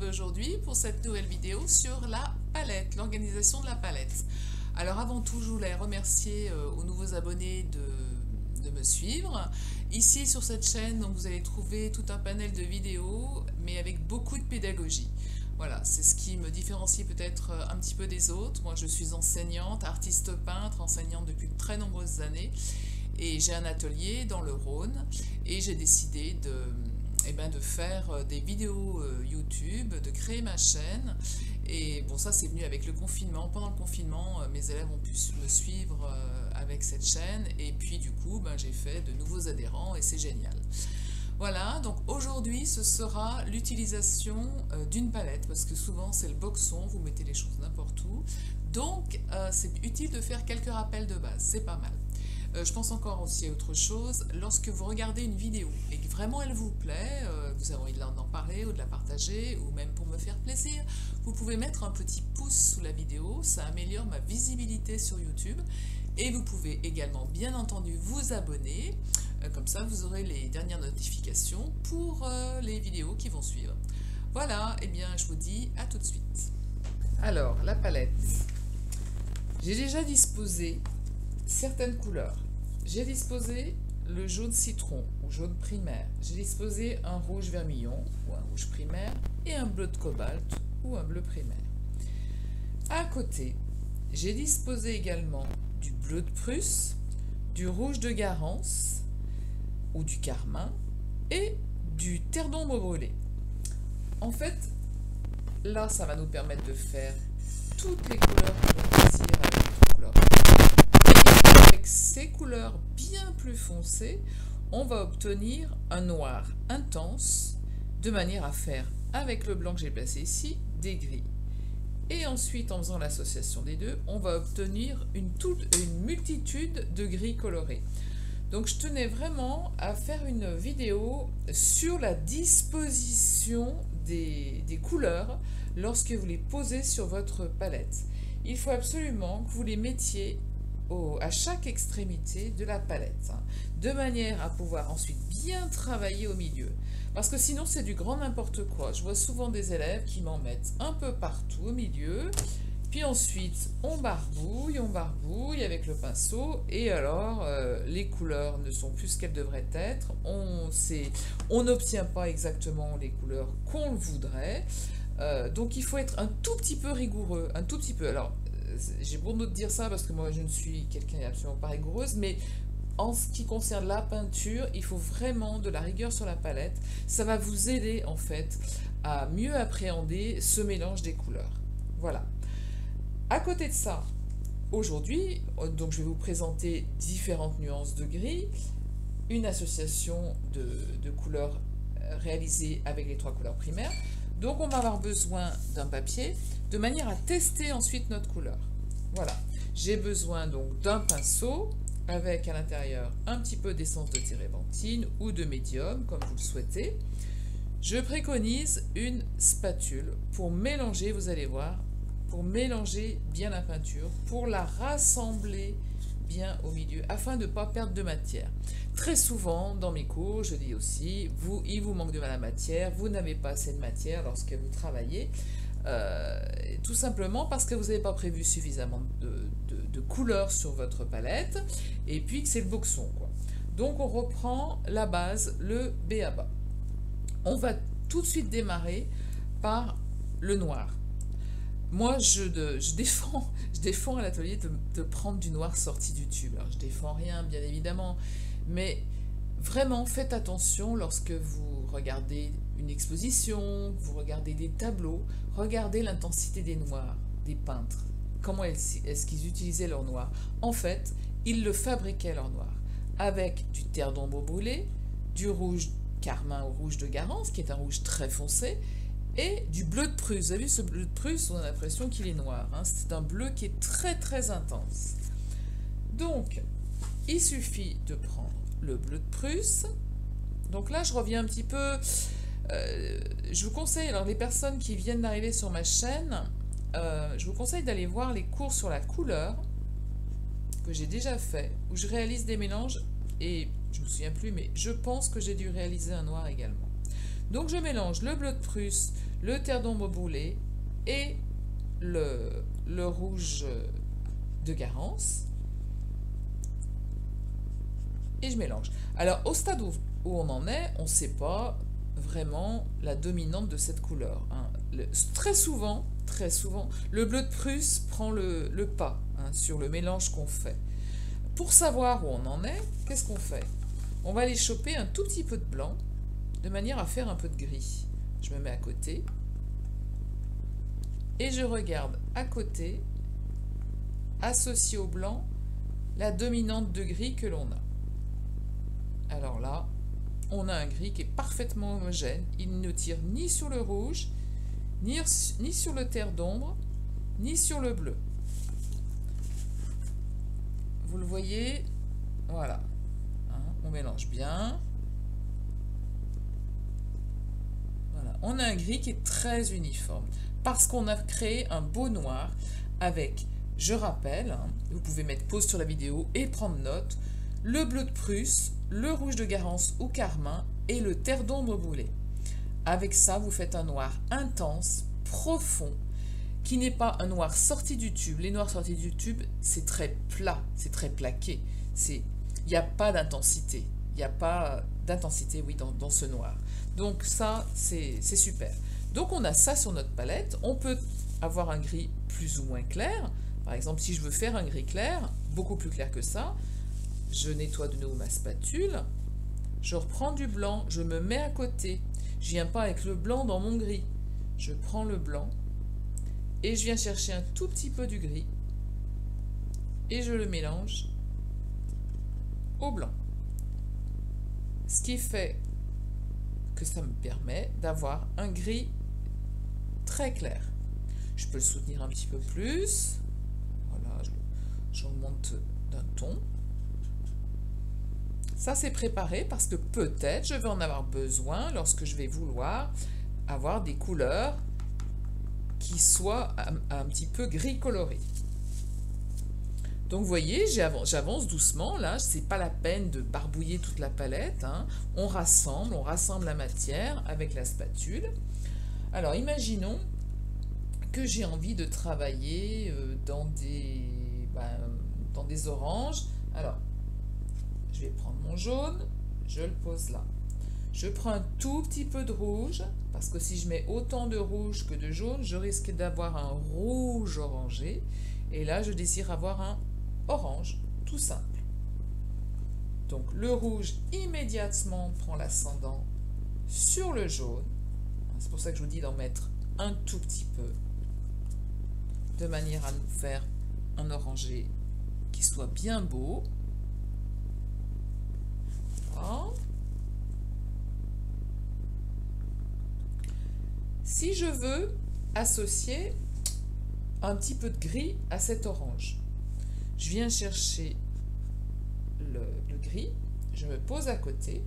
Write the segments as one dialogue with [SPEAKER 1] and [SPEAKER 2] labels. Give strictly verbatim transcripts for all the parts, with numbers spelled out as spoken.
[SPEAKER 1] retrouver aujourd'hui pour cette nouvelle vidéo sur la palette, l'organisation de la palette. Alors avant tout, je voulais remercier euh, aux nouveaux abonnés de, de me suivre. Ici sur cette chaîne, donc, vous allez trouver tout un panel de vidéos, mais avec beaucoup de pédagogie. Voilà, c'est ce qui me différencie peut-être un petit peu des autres. Moi, je suis enseignante, artiste peintre, enseignante depuis de très nombreuses années. Et j'ai un atelier dans le Rhône. Et j'ai décidé de, eh ben, de faire des vidéos YouTube, de créer ma chaîne. Et bon, ça, c'est venu avec le confinement. Pendant le confinement, mes élèves ont pu me suivre avec cette chaîne. Et puis, du coup, ben, j'ai fait de nouveaux adhérents et c'est génial. Voilà, donc aujourd'hui ce sera l'utilisation euh, d'une palette, parce que souvent c'est le boxon, vous mettez les choses n'importe où, donc euh, c'est utile de faire quelques rappels de base, c'est pas mal. Euh, je pense encore aussi à autre chose, lorsque vous regardez une vidéo et que vraiment elle vous plaît, euh, vous avez envie d'en parler ou de la partager, ou même pour me faire plaisir, vous pouvez mettre un petit pouce sous la vidéo, ça améliore ma visibilité sur YouTube, et vous pouvez également bien entendu vous abonner. Comme ça, vous aurez les dernières notifications pour euh, les vidéos qui vont suivre. Voilà, et eh bien, je vous dis à tout de suite. Alors, la palette. J'ai déjà disposé certaines couleurs. J'ai disposé le jaune citron ou jaune primaire. J'ai disposé un rouge vermillon ou un rouge primaire et un bleu de cobalt ou un bleu primaire. À côté, j'ai disposé également du bleu de Prusse, du rouge de Garance, ou du carmin, et du terre d'ombre brûlée. En fait, là, ça va nous permettre de faire toutes les couleurs que l'on désire avec notre couleur. Et avec ces couleurs bien plus foncées, on va obtenir un noir intense, de manière à faire, avec le blanc que j'ai placé ici, des gris. Et ensuite, en faisant l'association des deux, on va obtenir une, toute, une multitude de gris colorés. Donc je tenais vraiment à faire une vidéo sur la disposition des, des couleurs lorsque vous les posez sur votre palette. Il faut absolument que vous les mettiez au, à chaque extrémité de la palette, hein, de manière à pouvoir ensuite bien travailler au milieu. Parce que sinon c'est du grand n'importe quoi. Je vois souvent des élèves qui m'en mettent un peu partout au milieu. Puis ensuite, on barbouille, on barbouille avec le pinceau, et alors euh, les couleurs ne sont plus ce qu'elles devraient être. On on n'obtient pas exactement les couleurs qu'on le voudrait. Euh, donc il faut être un tout petit peu rigoureux, un tout petit peu. Alors, j'ai bon de dire ça parce que moi je ne suis quelqu'un absolument pas rigoureuse, mais en ce qui concerne la peinture, il faut vraiment de la rigueur sur la palette. Ça va vous aider en fait à mieux appréhender ce mélange des couleurs. Voilà. À côté de ça, aujourd'hui, donc je vais vous présenter différentes nuances de gris, une association de, de couleurs réalisée avec les trois couleurs primaires. Donc on va avoir besoin d'un papier de manière à tester ensuite notre couleur. Voilà, j'ai besoin donc d'un pinceau avec à l'intérieur un petit peu d'essence de térébenthine ou de médium comme vous le souhaitez. Je préconise une spatule pour mélanger, vous allez voir, pour mélanger bien la peinture, pour la rassembler bien au milieu, afin de ne pas perdre de matière. Très souvent, dans mes cours, je dis aussi, vous, il vous manque de la matière, vous n'avez pas assez de matière lorsque vous travaillez, euh, tout simplement parce que vous n'avez pas prévu suffisamment de, de, de couleurs sur votre palette, et puis que c'est le boxon, quoi. Donc on reprend la base, le B A B A. On va tout de suite démarrer par le noir. Moi, je, de, je, défends, je défends à l'atelier de, de prendre du noir sorti du tube. Alors, je défends rien, bien évidemment, mais vraiment, faites attention lorsque vous regardez une exposition, vous regardez des tableaux, regardez l'intensité des noirs, des peintres. Comment est-ce qu'ils utilisaient leur noir? En fait, ils le fabriquaient leur noir, avec du terre d'ombre brûlé, du rouge carmin ou rouge de Garance, qui est un rouge très foncé, et du bleu de Prusse. Vous avez vu ce bleu de Prusse, on a l'impression qu'il est noir, hein. C'est un bleu qui est très très intense. Donc, il suffit de prendre le bleu de Prusse. Donc là, je reviens un petit peu... Euh, je vous conseille, alors les personnes qui viennent d'arriver sur ma chaîne, euh, je vous conseille d'aller voir les cours sur la couleur que j'ai déjà fait, où je réalise des mélanges, et je ne me souviens plus, mais je pense que j'ai dû réaliser un noir également. Donc je mélange le bleu de Prusse, le terre d'ombre brûlé et le, le rouge de Garance. Et je mélange. Alors au stade où, où on en est, on ne sait pas vraiment la dominante de cette couleur. Hein. Le, très souvent, très souvent, le bleu de Prusse prend le, le pas hein, sur le mélange qu'on fait. Pour savoir où on en est, qu'est-ce qu'on fait? On va aller choper un tout petit peu de blanc, de manière à faire un peu de gris. Je me mets à côté. Et je regarde à côté, associé au blanc, la dominante de gris que l'on a. Alors là, on a un gris qui est parfaitement homogène. Il ne tire ni sur le rouge, ni, ni sur le terre d'ombre, ni sur le bleu. Vous le voyez? Voilà. Hein, on mélange bien. Voilà. On a un gris qui est très uniforme. Parce qu'on a créé un beau noir avec, je rappelle, hein, vous pouvez mettre pause sur la vidéo et prendre note, le bleu de Prusse, le rouge de Garance ou carmin et le terre d'ombre brûlé. Avec ça, vous faites un noir intense, profond, qui n'est pas un noir sorti du tube. Les noirs sortis du tube, c'est très plat, c'est très plaqué. Il n'y a pas d'intensité. Il n'y a pas d'intensité, oui, dans, dans ce noir. Donc ça, c'est super. Donc on a ça sur notre palette. On peut avoir un gris plus ou moins clair. Par exemple, si je veux faire un gris clair, beaucoup plus clair que ça, je nettoie de nouveau ma spatule. Je reprends du blanc, je me mets à côté. Je ne viens pas avec le blanc dans mon gris. Je prends le blanc et je viens chercher un tout petit peu du gris et je le mélange au blanc. Ce qui fait que ça me permet d'avoir un gris très clair. Je peux le soutenir un petit peu plus. Voilà, j'augmente d'un ton. Ça, c'est préparé parce que peut-être je vais en avoir besoin lorsque je vais vouloir avoir des couleurs qui soient un, un petit peu gris coloré. Donc, vous voyez, j'avance doucement. Là, ce n'est pas la peine de barbouiller toute la palette. Hein. On rassemble, on rassemble la matière avec la spatule. Alors, imaginons que j'ai envie de travailler dans des, ben, dans des oranges. Alors, je vais prendre mon jaune, je le pose là. Je prends un tout petit peu de rouge, parce que si je mets autant de rouge que de jaune, je risque d'avoir un rouge orangé. Et là, je désire avoir un orange, tout simple. Donc, le rouge immédiatement prend l'ascendant sur le jaune. C'est pour ça que je vous dis d'en mettre un tout petit peu, de manière à nous faire un orangé qui soit bien beau. Voilà. Si je veux associer un petit peu de gris à cet orange, je viens chercher le, le gris, je me pose à côté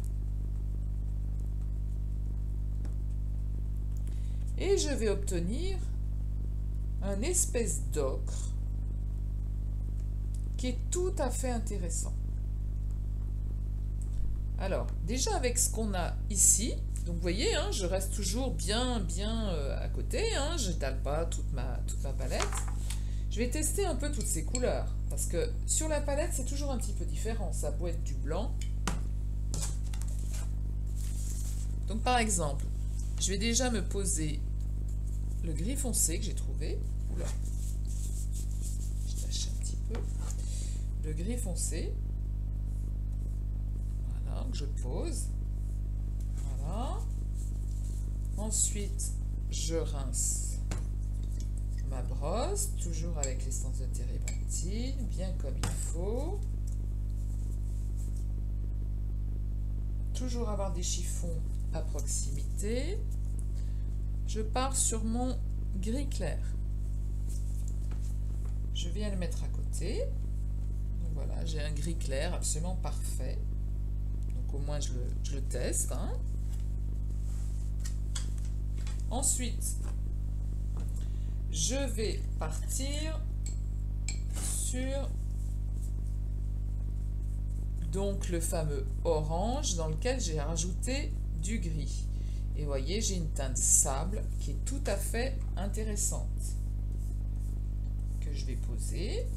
[SPEAKER 1] et je vais obtenir un espèce d'ocre qui est tout à fait intéressant. Alors, déjà avec ce qu'on a ici, donc vous voyez, hein, je reste toujours bien, bien euh, à côté, hein, je n'étale pas toute ma, toute ma palette. Je vais tester un peu toutes ces couleurs, parce que sur la palette, c'est toujours un petit peu différent. Ça peut être du blanc. Donc par exemple, je vais déjà me poser le gris foncé que j'ai trouvé. Oula, je tâche un petit peu. Le gris foncé. Voilà, que je pose. Voilà. Ensuite, je rince ma brosse, toujours avec l'essence de térébenthine, bien comme il faut. Toujours avoir des chiffons à proximité. Je pars sur mon gris clair. Je viens le mettre à côté. Donc voilà, j'ai un gris clair absolument parfait. Donc au moins je le, je le teste. Hein. Ensuite, je vais partir sur donc le fameux orange dans lequel j'ai rajouté du gris. Et vous voyez, j'ai une teinte sable qui est tout à fait intéressante. Que je vais poser.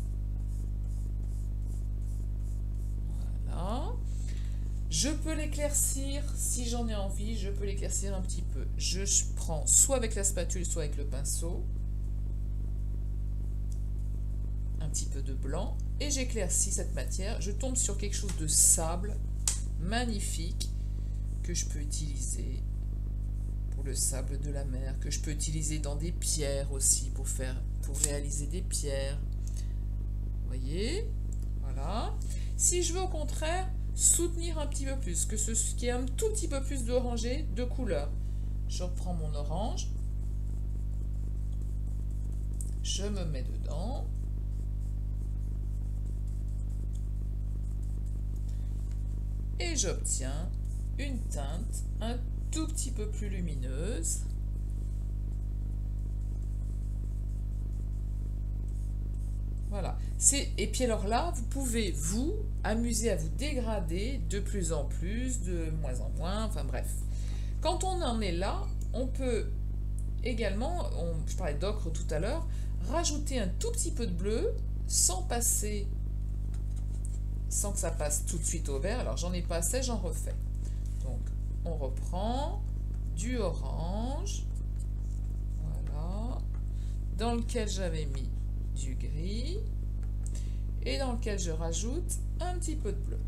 [SPEAKER 1] Voilà. Je peux l'éclaircir, si j'en ai envie, je peux l'éclaircir un petit peu. Je prends soit avec la spatule, soit avec le pinceau. Un petit peu de blanc. Et j'éclaircis cette matière. Je tombe sur quelque chose de sable, magnifique, que je peux utiliser pour le sable de la mer, que je peux utiliser dans des pierres aussi, pour, faire, pour réaliser des pierres. Vous voyez? Voilà. Si je veux au contraire soutenir un petit peu plus, que ce qui est un tout petit peu plus d'orangé, de couleur, je reprends mon orange, je me mets dedans, et j'obtiens une teinte un tout petit peu plus lumineuse. Voilà. Et puis alors là, vous pouvez vous amuser à vous dégrader de plus en plus, de moins en moins, enfin bref. Quand on en est là, on peut également, on, je parlais d'ocre tout à l'heure, rajouter un tout petit peu de bleu sans passer, sans que ça passe tout de suite au vert. Alors j'en ai pas assez, j'en refais. Donc on reprend du orange, voilà, dans lequel j'avais mis du gris et dans lequel je rajoute un petit peu de bleu.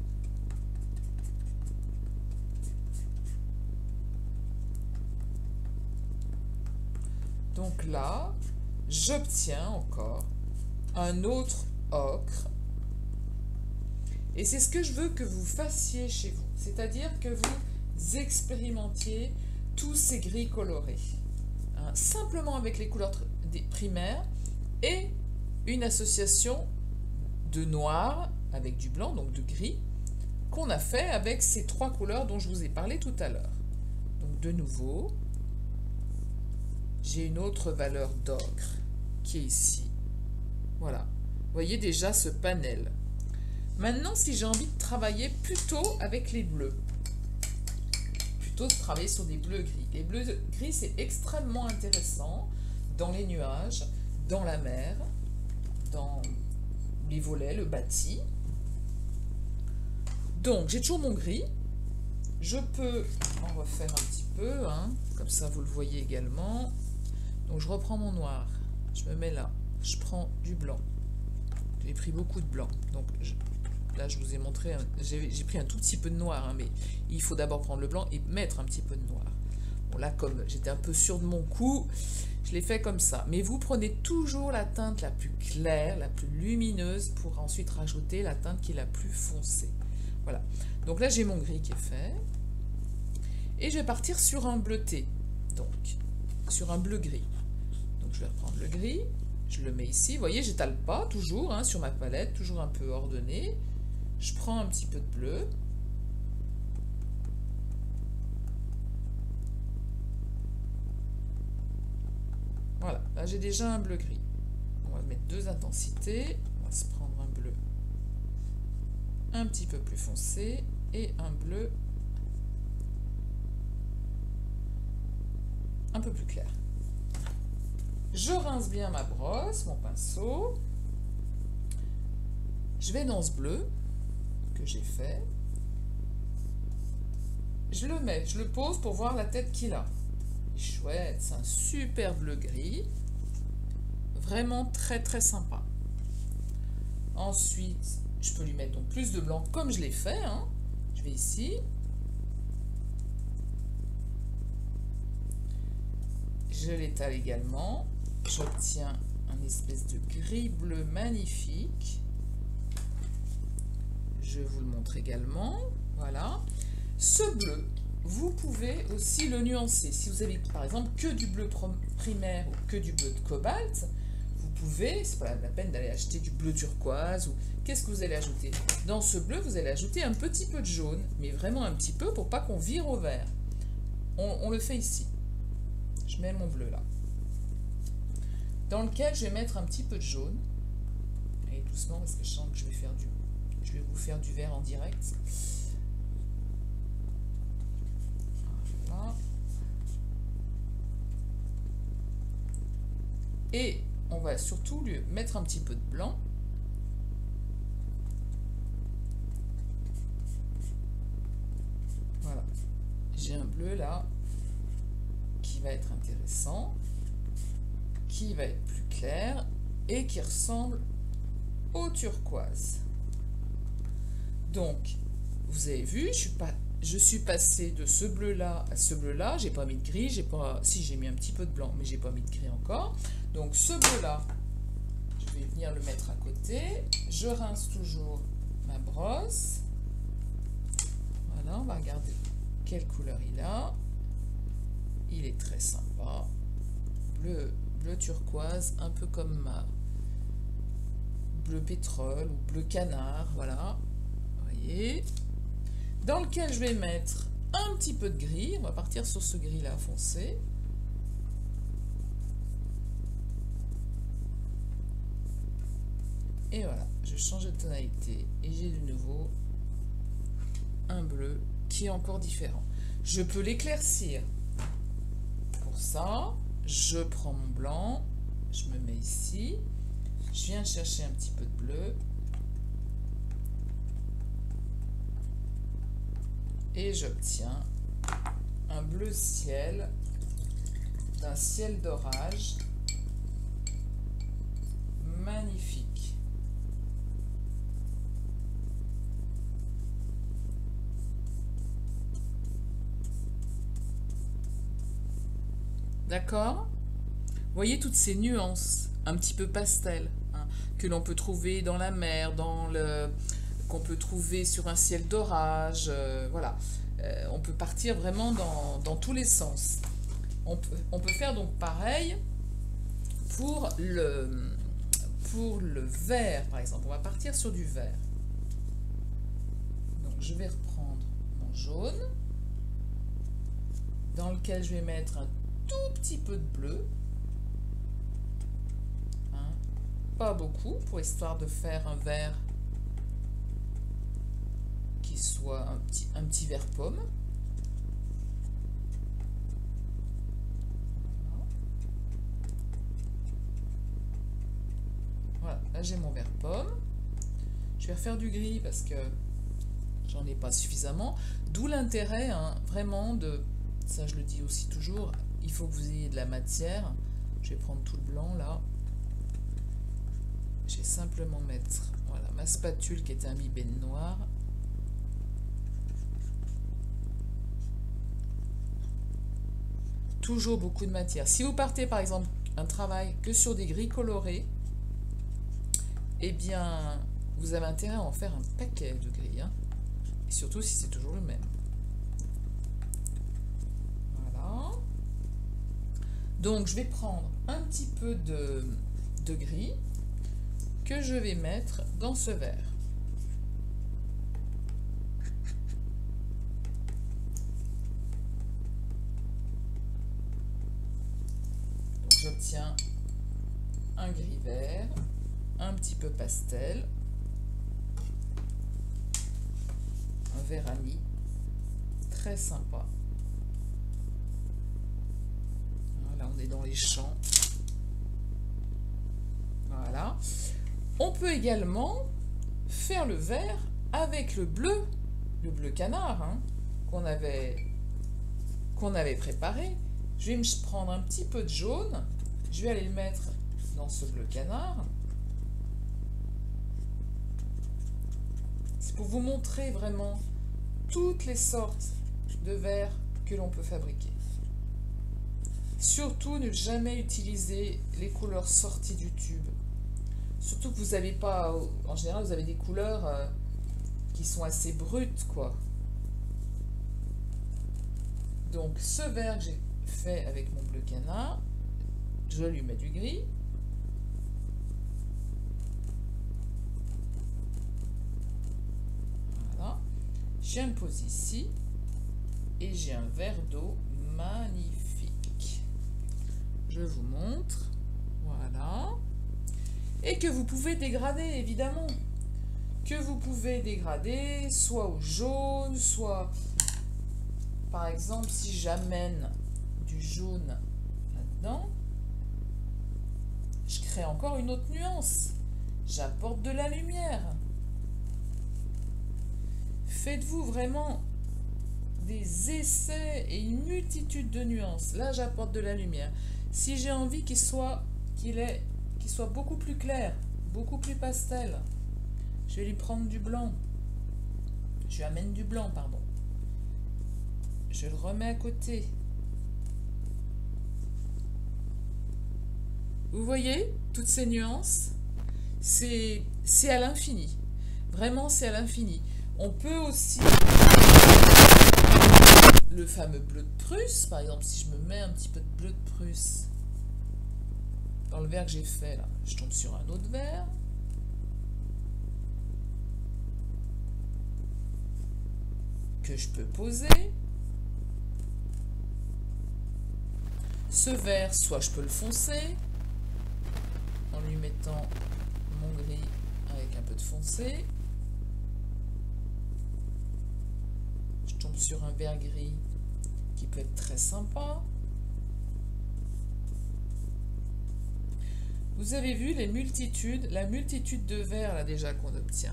[SPEAKER 1] Donc là, j'obtiens encore un autre ocre. Et c'est ce que je veux que vous fassiez chez vous. C'est-à-dire que vous expérimentiez tous ces gris colorés. Hein, simplement avec les couleurs des primaires et une association de noir avec du blanc, donc de gris, qu'on a fait avec ces trois couleurs dont je vous ai parlé tout à l'heure. Donc de nouveau, j'ai une autre valeur d'ocre qui est ici. Voilà. Vous voyez déjà ce panel. Maintenant, si j'ai envie de travailler plutôt avec les bleus, plutôt de travailler sur des bleus gris. Les bleus gris, c'est extrêmement intéressant dans les nuages, dans la mer, dans les volets, le bâti. Donc, j'ai toujours mon gris. Je peux en refaire un petit peu, hein, comme ça vous le voyez également. Donc, je reprends mon noir. Je me mets là. Je prends du blanc. J'ai pris beaucoup de blanc. Donc, je, là, je vous ai montré, j'ai pris un tout petit peu de noir, hein, mais il faut d'abord prendre le blanc et mettre un petit peu de noir. Bon, là, comme j'étais un peu sûre de mon coup, je l'ai fait comme ça. Mais vous prenez toujours la teinte la plus claire, la plus lumineuse, pour ensuite rajouter la teinte qui est la plus foncée. Voilà. Donc là, j'ai mon gris qui est fait. Et je vais partir sur un bleuté. Donc, sur un bleu-gris. Donc, je vais reprendre le gris. Je le mets ici. Vous voyez, j'étale pas toujours hein, sur ma palette, toujours un peu ordonné. Je prends un petit peu de bleu. Voilà, là j'ai déjà un bleu-gris. On va mettre deux intensités. On va se prendre un bleu un petit peu plus foncé et un bleu un peu plus clair. Je rince bien ma brosse, mon pinceau. Je vais dans ce bleu que j'ai fait. Je le mets, je le pose pour voir la tête qu'il a. Chouette, c'est un super bleu gris. Vraiment très très sympa. Ensuite, je peux lui mettre donc plus de blanc comme je l'ai fait. Hein. Je vais ici. Je l'étale également. J'obtiens un espèce de gris bleu magnifique. Je vous le montre également. Voilà. Ce bleu, vous pouvez aussi le nuancer. Si vous avez par exemple que du bleu primaire ou que du bleu de cobalt, vous pouvez, c'est pas la peine d'aller acheter du bleu turquoise ou qu'est-ce que vous allez ajouter? Dans ce bleu, vous allez ajouter un petit peu de jaune, mais vraiment un petit peu pour pas qu'on vire au vert. On, on le fait ici. Je mets mon bleu là. Dans lequel je vais mettre un petit peu de jaune. Et doucement parce que je sens que je vais faire du, je vais vous faire du vert en direct. Voilà. Et on va surtout lui mettre un petit peu de blanc. Voilà. J'ai un bleu là qui va être intéressant, qui va être plus clair et qui ressemble au turquoise. Donc, vous avez vu, je suis pas, je suis passée de ce bleu là à ce bleu là. J'ai pas mis de gris, j'ai pas, si j'ai mis un petit peu de blanc, mais j'ai pas mis de gris encore. Donc ce bleu là, je vais venir le mettre à côté. Je rince toujours ma brosse. Voilà, on va regarder quelle couleur il a. Il est très sympa. Bleu, bleu turquoise, un peu comme ma bleu pétrole ou bleu canard, voilà. Vous voyez. Dans lequel je vais mettre un petit peu de gris. On va partir sur ce gris là foncé. Et voilà, je change de tonalité et j'ai de nouveau un bleu qui est encore différent. Je peux l'éclaircir. Pour ça, je prends mon blanc, je me mets ici, je viens chercher un petit peu de bleu et j'obtiens un bleu ciel d'un ciel d'orage magnifique. D'accord? Vous voyez toutes ces nuances, un petit peu pastel, hein, que l'on peut trouver dans la mer, dans le, qu'on peut trouver sur un ciel d'orage, euh, voilà. Euh, on peut partir vraiment dans, dans tous les sens. On peut, on peut faire donc pareil pour le, pour le vert, par exemple. On va partir sur du vert. Donc je vais reprendre mon jaune, dans lequel je vais mettre un tout petit peu de bleu, hein, pas beaucoup, pour histoire de faire un vert qui soit un petit, un petit vert pomme. Voilà, là j'ai mon vert pomme. Je vais refaire du gris parce que j'en ai pas suffisamment, d'où l'intérêt, hein, vraiment de, ça je le dis aussi toujours, il faut que vous ayez de la matière. Je vais prendre tout le blanc là. Je vais simplement mettre, voilà, ma spatule qui est imbibée de noir. Toujours beaucoup de matière. Si vous partez par exemple un travail que sur des gris colorés, eh bien vous avez intérêt à en faire un paquet de gris, hein. Et surtout si c'est toujours le même. Voilà. Donc je vais prendre un petit peu de, de gris que je vais mettre dans ce verre. Donc j'obtiens un gris vert, un petit peu pastel, un vert anis, très sympa. Voilà, on est dans les champs. Voilà. On peut également faire le vert avec le bleu, le bleu canard, hein, qu'on avait, qu'on avait préparé. Je vais me prendre un petit peu de jaune, je vais aller le mettre dans ce bleu canard. C'est pour vous montrer vraiment toutes les sortes de verres que l'on peut fabriquer. Surtout, ne jamais utiliser les couleurs sorties du tube. Surtout que vous n'avez pas, en général, vous avez des couleurs euh, qui sont assez brutes, quoi. Donc, ce vert que j'ai fait avec mon bleu canard, je lui mets du gris. Voilà. Je le pose ici et j'ai un verre d'eau magnifique. Je vous montre. Voilà. Et que vous pouvez dégrader, évidemment. Que vous pouvez dégrader, soit au jaune, soit... Par exemple, si j'amène du jaune là-dedans, crée encore une autre nuance. J'apporte de la lumière. Faites-vous vraiment des essais et une multitude de nuances. Là, j'apporte de la lumière. Si j'ai envie qu'il soit, qu'il est, qu'il soit beaucoup plus clair, beaucoup plus pastel, je vais lui prendre du blanc. Je lui amène du blanc, pardon. Je le remets à côté. Vous voyez, toutes ces nuances, c'est c'est à l'infini. Vraiment, c'est à l'infini. On peut aussi... Le fameux bleu de Prusse, par exemple, si je me mets un petit peu de bleu de Prusse dans le verre que j'ai fait, là, je tombe sur un autre verre. Que je peux poser. Ce vert, soit je peux le foncer, en lui mettant mon gris avec un peu de foncé. Je tombe sur un vert gris qui peut être très sympa. Vous avez vu les multitudes, la multitude de verts là déjà qu'on obtient.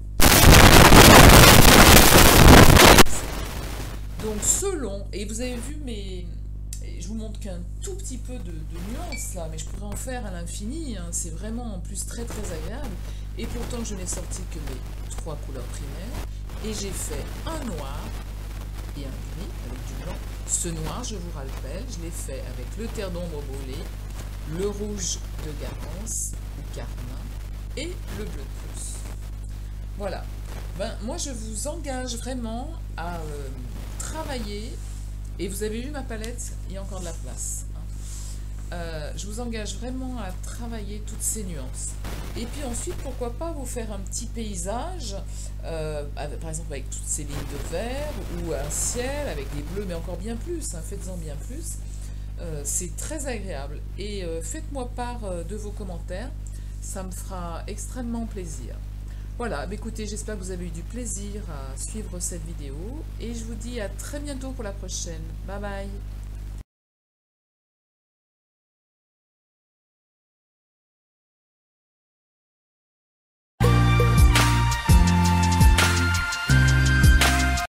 [SPEAKER 1] Donc selon, et vous avez vu mes... Je vous montre qu'un tout petit peu de, de nuances là, mais je pourrais en faire à l'infini, hein. C'est vraiment en plus très très agréable. Et pourtant je n'ai sorti que mes trois couleurs primaires. Et j'ai fait un noir et un gris avec du blanc. Ce noir, je vous rappelle, je l'ai fait avec le terre d'ombre brûlé, le rouge de Garance ou Carmin et le bleu de Prusse. Voilà. Ben, moi, je vous engage vraiment à euh, travailler. Et vous avez vu ma palette, il y a encore de la place. Hein. Euh, je vous engage vraiment à travailler toutes ces nuances. Et puis ensuite, pourquoi pas vous faire un petit paysage, euh, avec, par exemple avec toutes ces lignes de vert, ou un ciel avec des bleus, mais encore bien plus, hein, faites-en bien plus. Euh, c'est très agréable. Et euh, faites-moi part euh, de vos commentaires, ça me fera extrêmement plaisir. Voilà, bah écoutez, j'espère que vous avez eu du plaisir à suivre cette vidéo et je vous dis à très bientôt pour la prochaine. Bye bye!